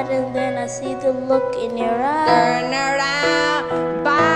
and then I see the look in your eyes. Turn around, bye.